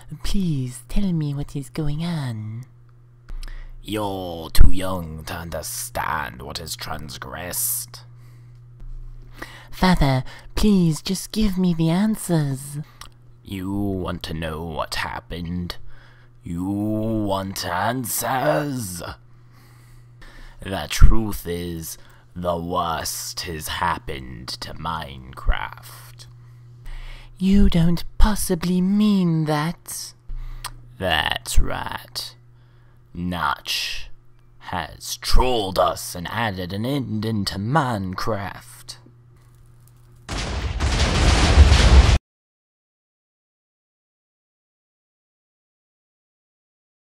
Please tell me what is going on. You're too young to understand what is transgressed. Father, please just give me the answers. You want to know what happened? You want answers? The truth is, the worst has happened to Minecraft. You don't possibly mean that. That's right. Notch has trolled us and added an end into Minecraft.